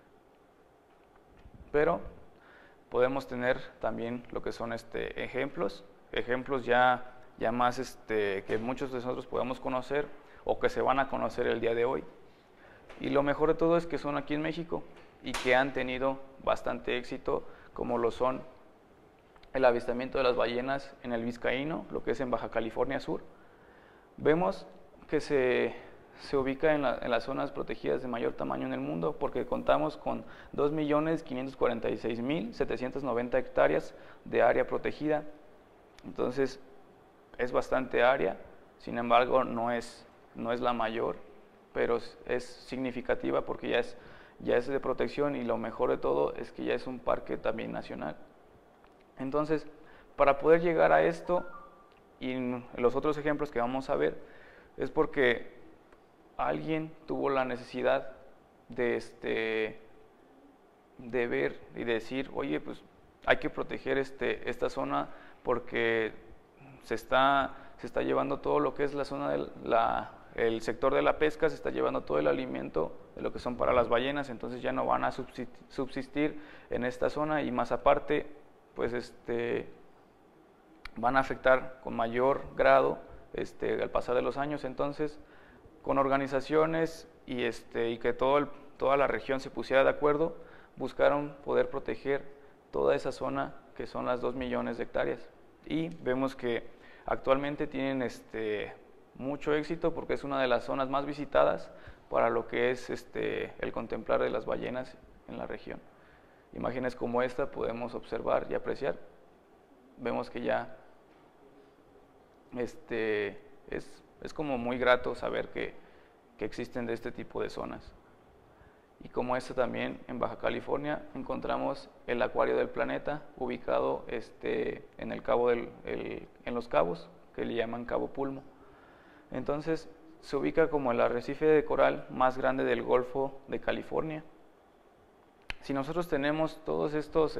Pero podemos tener también lo que son ejemplos ya más que muchos de nosotros podamos conocer o que se van a conocer el día de hoy. Y lo mejor de todo es que son aquí en México y que han tenido bastante éxito, como lo son el avistamiento de las ballenas en el Vizcaíno, lo que es en Baja California Sur. Vemos que se se ubica en las zonas protegidas de mayor tamaño en el mundo, porque contamos con 2.546.790 hectáreas de área protegida. Entonces es bastante área, sin embargo no es la mayor, pero es significativa porque ya es de protección, y lo mejor de todo es que ya es un parque también nacional. Entonces, para poder llegar a esto, y en los otros ejemplos que vamos a ver, es porque alguien tuvo la necesidad de ver y decir, oye, pues hay que proteger esta zona porque se está llevando todo lo que es la zona el sector de la pesca, se está llevando todo el alimento de lo que son para las ballenas, entonces ya no van a subsistir en esta zona, y más aparte, pues van a afectar con mayor grado al pasar de los años. Entonces, con organizaciones y que toda la región se pusiera de acuerdo, buscaron poder proteger toda esa zona que son las 2 millones de hectáreas. Y vemos que actualmente tienen mucho éxito porque es una de las zonas más visitadas para lo que es el contemplar de las ballenas en la región. Imágenes como esta podemos observar y apreciar. Vemos que ya es como muy grato saber que existen de este tipo de zonas. Y como esta también en Baja California encontramos el Acuario del Planeta, ubicado en el cabo en Los Cabos, que le llaman Cabo Pulmo. Entonces se ubica como el arrecife de coral más grande del Golfo de California. Si nosotros tenemos todos estos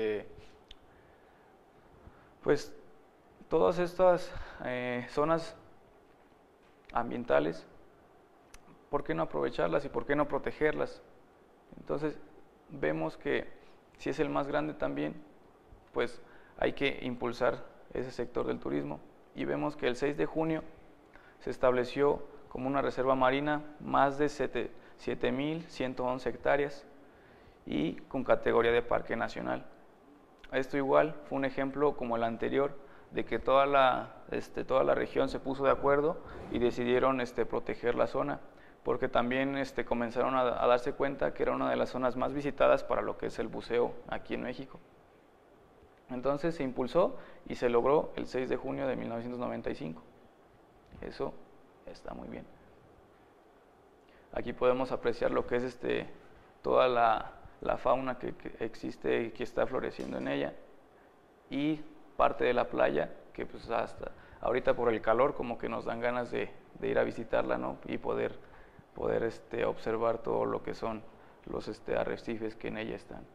pues todas estas zonas ambientales, ¿por qué no aprovecharlas y por qué no protegerlas? Entonces vemos que si es el más grande también, pues hay que impulsar ese sector del turismo. Y vemos que el 6 de junio se estableció como una reserva marina más de 7.111 hectáreas y con categoría de parque nacional. Esto igual fue un ejemplo como el anterior, de que toda la región se puso de acuerdo y decidieron proteger la zona, porque también comenzaron a darse cuenta que era una de las zonas más visitadas para lo que es el buceo aquí en México. Entonces se impulsó y se logró el 6 de junio de 1995. Eso está muy bien. Aquí podemos apreciar lo que es toda la fauna que existe y que está floreciendo en ella, y parte de la playa que pues hasta ahorita por el calor como que nos dan ganas de ir a visitarla, ¿no? Y poder observar todo lo que son los arrecifes que en ella están.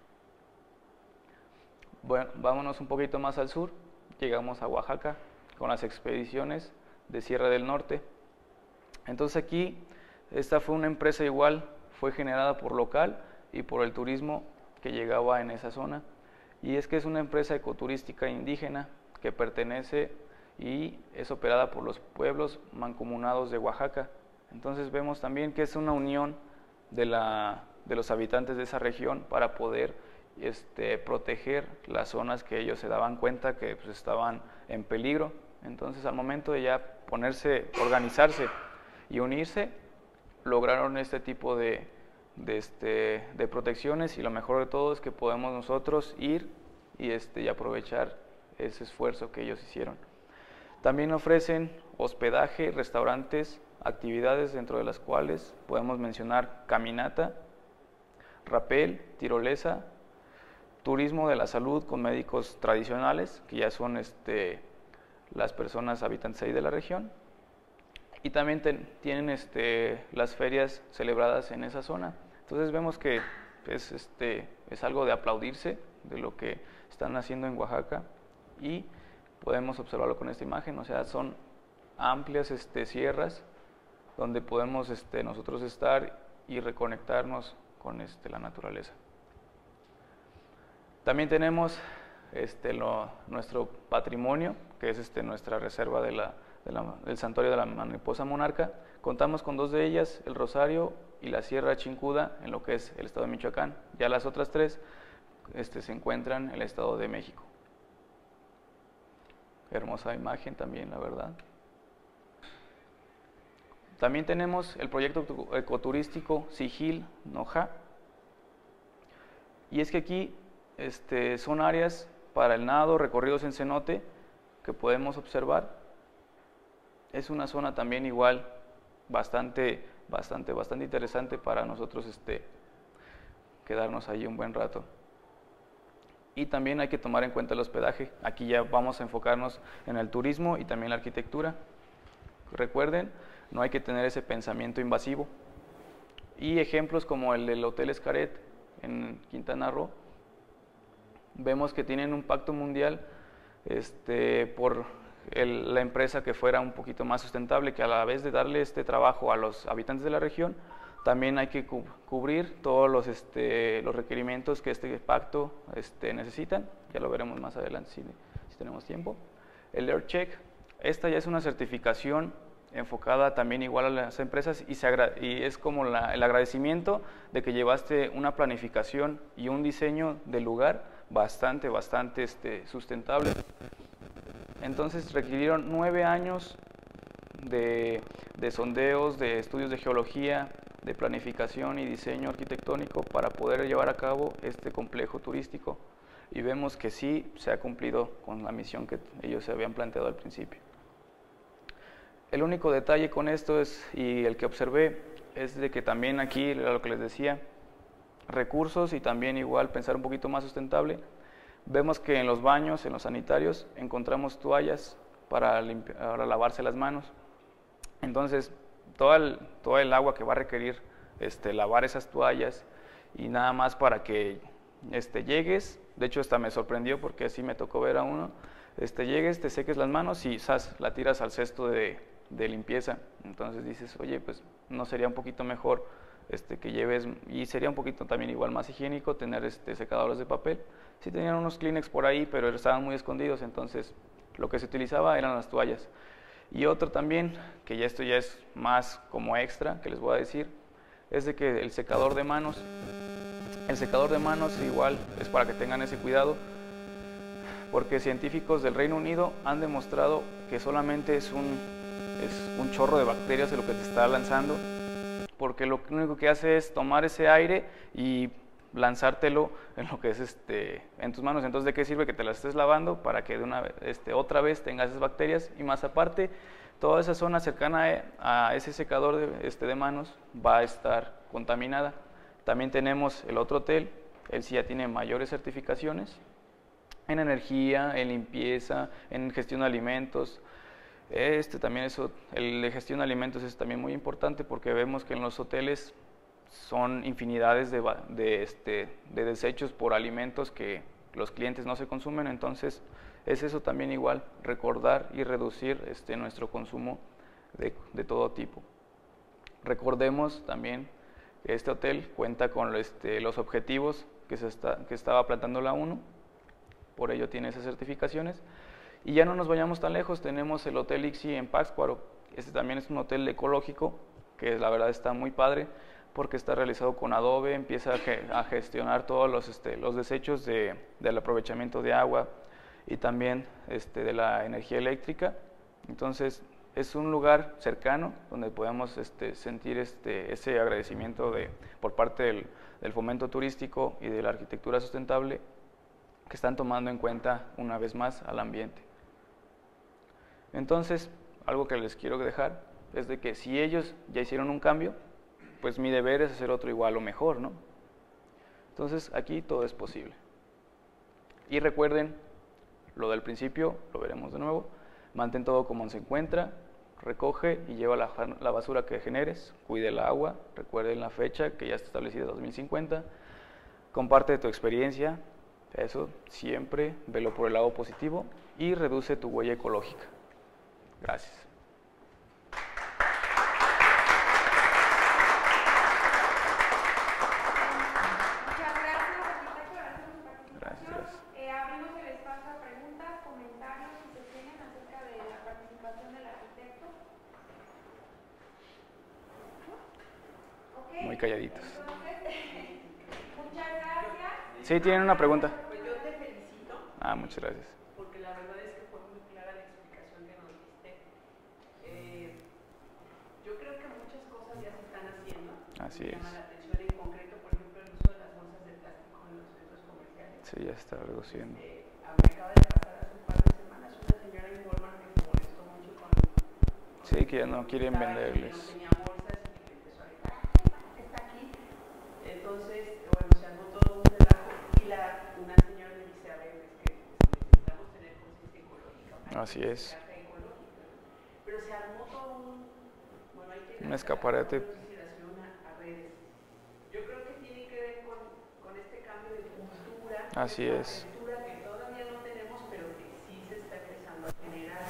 Bueno, vámonos un poquito más al sur, llegamos a Oaxaca con las expediciones de Sierra del Norte. Entonces aquí, esta fue una empresa igual, fue generada por local y por el turismo que llegaba en esa zona, y es que es una empresa ecoturística indígena que pertenece y es operada por los pueblos mancomunados de Oaxaca. Entonces vemos también que es una unión de los habitantes de esa región para poder proteger las zonas que ellos se daban cuenta que pues, estaban en peligro. Entonces al momento de ya organizarse y unirse, lograron este tipo de protecciones, y lo mejor de todo es que podemos nosotros ir y aprovechar ese esfuerzo que ellos hicieron. También ofrecen hospedaje, restaurantes, actividades dentro de las cuales podemos mencionar caminata, rapel, tirolesa, turismo de la salud con médicos tradicionales, que ya son las personas habitantes ahí de la región, y también tienen las ferias celebradas en esa zona. Entonces vemos que es algo de aplaudirse de lo que están haciendo en Oaxaca, y podemos observarlo con esta imagen. O sea, son amplias sierras donde podemos nosotros estar y reconectarnos con la naturaleza. También tenemos nuestro patrimonio, que es nuestra reserva del Santuario de la Mariposa Monarca. Contamos con dos de ellas, el Rosario y la Sierra Chincuda, en lo que es el estado de Michoacán. Ya las otras tres se encuentran en el estado de México. Hermosa imagen también, la verdad. También tenemos el proyecto ecoturístico Sigil Noja, y es que aquí son áreas para el nado, recorridos en cenote que podemos observar. Es una zona también igual bastante interesante para nosotros quedarnos ahí un buen rato. Y también hay que tomar en cuenta el hospedaje. Aquí ya vamos a enfocarnos en el turismo y también la arquitectura. Recuerden, no hay que tener ese pensamiento invasivo. Y ejemplos como el del Hotel Xcaret en Quintana Roo, vemos que tienen un pacto mundial por la empresa que fuera un poquito más sustentable, que a la vez de darle este trabajo a los habitantes de la región, también hay que cubrir todos los requerimientos que este pacto necesitan. Ya lo veremos más adelante si tenemos tiempo. El EarthCheck, esta ya es una certificación enfocada también igual a las empresas y es como el agradecimiento de que llevaste una planificación y un diseño del lugar bastante sustentable. Entonces requirieron 9 años de sondeos, de estudios de geología, de planificación y diseño arquitectónico para poder llevar a cabo este complejo turístico, y vemos que sí se ha cumplido con la misión que ellos se habían planteado al principio. El único detalle con esto y el que observé, es de que también aquí, lo que les decía, recursos y también igual pensar un poquito más sustentable. Vemos que en los baños, en los sanitarios, encontramos toallas para lavarse las manos. Entonces, todo el agua que va a requerir lavar esas toallas, y nada más para que llegues, de hecho hasta me sorprendió porque así me tocó ver a uno, llegues, te seques las manos y la tiras al cesto de limpieza. Entonces dices, oye, pues no sería un poquito mejor que lleves, y sería un poquito también igual más higiénico tener secadores de papel. Sí tenían unos Kleenex por ahí, pero estaban muy escondidos, entonces lo que se utilizaba eran las toallas. Y otro también, que esto ya es más como extra, que les voy a decir, es de que el secador de manos igual es para que tengan ese cuidado, porque científicos del Reino Unido han demostrado que solamente es un chorro de bacterias de lo que te está lanzando, porque lo único que hace es tomar ese aire y lanzártelo en lo que es en tus manos. Entonces, ¿de qué sirve que te las estés lavando? Para que de una otra vez tengas esas bacterias, y más aparte, toda esa zona cercana a ese secador de manos va a estar contaminada. También tenemos el otro hotel, él sí ya tiene mayores certificaciones en energía, en limpieza, en gestión de alimentos. También el de gestión de alimentos es también muy importante, porque vemos que en los hoteles son infinidades de desechos por alimentos que los clientes no se consumen. Entonces es eso también igual, recordar y reducir nuestro consumo de todo tipo. Recordemos también que este hotel cuenta con los objetivos que estaba planteando la ONU, por ello tiene esas certificaciones. Y ya no nos vayamos tan lejos, tenemos el Hotel Ixi en Pátzcuaro. Este también es un hotel ecológico, que la verdad está muy padre, porque está realizado con adobe, empieza a gestionar todos los desechos del aprovechamiento de agua y también de la energía eléctrica. Entonces es un lugar cercano donde podemos sentir ese agradecimiento por parte del fomento turístico y de la arquitectura sustentable, que están tomando en cuenta una vez más al ambiente. Entonces, algo que les quiero dejar es de que si ellos ya hicieron un cambio, pues mi deber es hacer otro igual o mejor, ¿no? Entonces, aquí todo es posible. Y recuerden lo del principio, lo veremos de nuevo: mantén todo como se encuentra, recoge y lleva la basura que generes, cuide el agua, recuerden la fecha que ya está establecida, 2050, comparte tu experiencia, eso siempre, velo por el lado positivo, y reduce tu huella ecológica. Gracias. Muy calladitos. Muchas gracias. Sí, tienen una pregunta. Pues yo te felicito. Muchas gracias. Porque la verdad es que fue muy clara la explicación que nos diste. Yo creo que Así me es. llama la atención, en concreto, por ejemplo, el uso de las bolsas de plástico en los centros comerciales. Sí, ya está reduciendo. Me acaba de pasar hace un par de semanas una señora en Walmart que se molestó mucho con Sí, que ya no quieren venderles. no tenía bolsas y le empezó a gritar, "Ay, está aquí". Entonces, bueno, se armó todo un relajo y una señora me dice, a ver, es que necesitamos tener conciencia ecológica. Así es. Pero se armó todo bueno, hay que Un escaparate. a redes. Yo creo que tiene que ver con este cambio de cultura. Así es. Cultura que todavía no tenemos, pero que sí se está empezando a generar.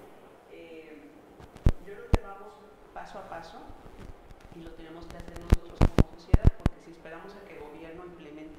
Yo creo que vamos paso a paso y lo tenemos que hacer nosotros como sociedad, porque si esperamos a que el gobierno implemente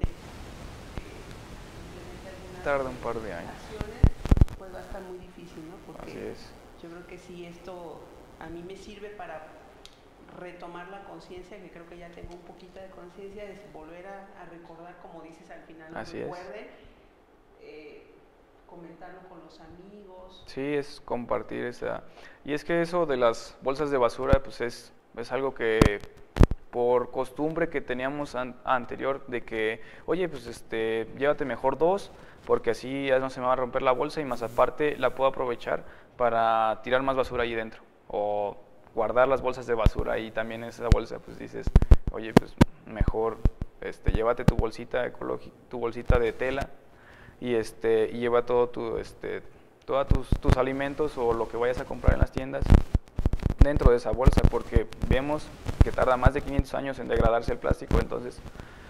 algunas Tarda un par de años. acciones, pues va a estar muy difícil, ¿no? Porque Así es. yo creo que sí, esto a mí me sirve para retomar la conciencia, que creo que ya tengo un poquito de conciencia, de volver a recordar, como dices al final, Así es. recuerden, comentarlo con los amigos. Sí, es compartir esa. Y es que eso de las bolsas de basura, pues es algo que por costumbre que teníamos anterior, de que, oye, pues llévate mejor 2, porque así ya no se me va a romper la bolsa y más aparte la puedo aprovechar para tirar más basura ahí dentro. O guardar las bolsas de basura y también esa bolsa, pues dices, oye, pues mejor llévate tu bolsita ecológica, tu bolsita de tela y y lleva todo todos tus alimentos o lo que vayas a comprar en las tiendas dentro de esa bolsa, porque vemos que tarda más de 500 años en degradarse el plástico. Entonces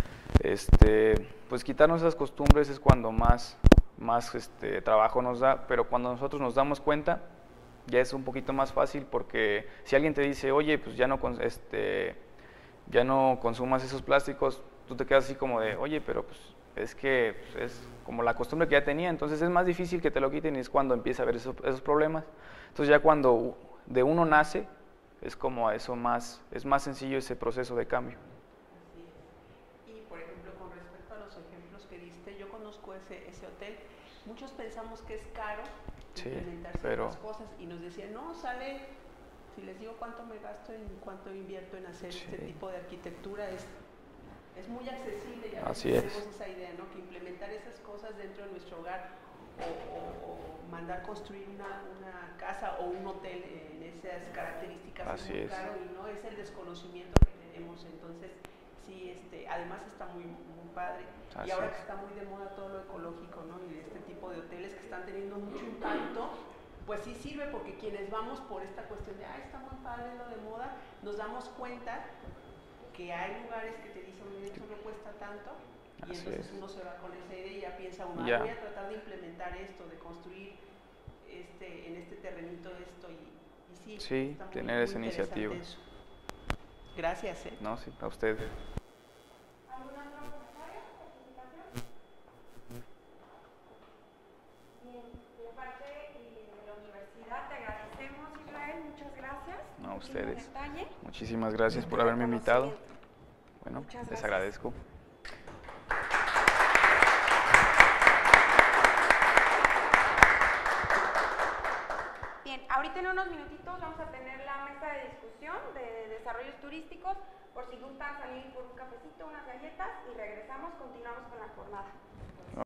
pues quitarnos esas costumbres es cuando más trabajo nos da, pero cuando nosotros nos damos cuenta ya es un poquito más fácil, porque si alguien te dice, oye, pues ya no consumas esos plásticos, tú te quedas así como de, oye, pero pues es que es como la costumbre que ya tenía. Entonces es más difícil que te lo quiten y es cuando empieza a haber esos problemas. Entonces ya cuando de uno nace, es como es más sencillo ese proceso de cambio. Así es. Y por ejemplo, con respecto a los ejemplos que diste, yo conozco ese hotel. Muchos pensamos que es caro implementar ciertas cosas y nos decían, no, sale, si les digo cuánto me gasto cuánto invierto en hacer este tipo de arquitectura, es muy accesible. Ya tenemos esa idea, ¿no? Que implementar esas cosas dentro de nuestro hogar o mandar construir una casa o un hotel en esas características es muy caro, y no es el desconocimiento que tenemos. Entonces sí, además está muy padre. Y ahora que está muy de moda todo lo ecológico, ¿no? Y este tipo de hoteles que están teniendo mucho impacto, pues sí sirve, porque quienes vamos por esta cuestión de, está muy padre lo de moda, nos damos cuenta que hay lugares que te dicen, esto no cuesta tanto, y entonces uno se va con esa idea y ya piensa uno, voy a tratar de implementar esto, de construir en este terrenito esto, y sí, está tener esa iniciativa. Eso. Gracias. No, sí, a usted. ¿Alguna otra comentario? ¿Participación? Bien, de parte de la universidad te agradecemos, Israel, muchas gracias. No, a ustedes. Detalle. Muchísimas gracias por haberme invitado. Bueno, les agradezco. Bien, ahorita en unos minutitos vamos a tener la mesa de discusión de desarrollos turísticos, por si gustan salir por un cafecito, unas galletas, y regresamos, continuamos con la jornada.